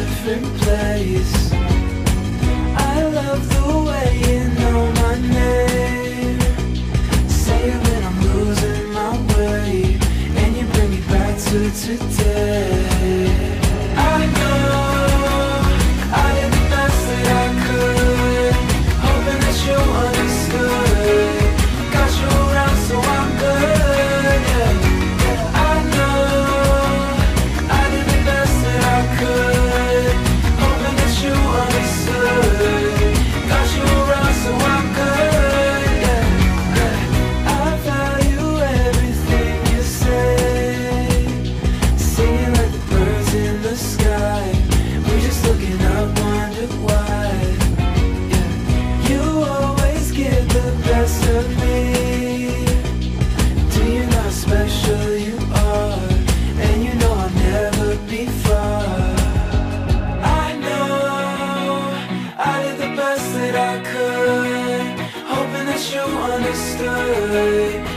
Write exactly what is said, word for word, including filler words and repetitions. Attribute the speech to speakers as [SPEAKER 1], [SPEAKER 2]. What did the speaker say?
[SPEAKER 1] different place. I love the way you know my name. Say it when I'm losing my way, and you bring me back to today. I know I did the best that I could, hoping that you understood. Got you around so I'm good, yeah. I know I did the best that I could, hoping that you understood. Got you around so I'm good, yeah, yeah. I value everything you say, singing like the birds in the sky. We're just looking up, wonder why, yeah. You always get the best of me. Do you know how special you are? And you know I'll never be far. I know I did the best that I could, hoping that you understood.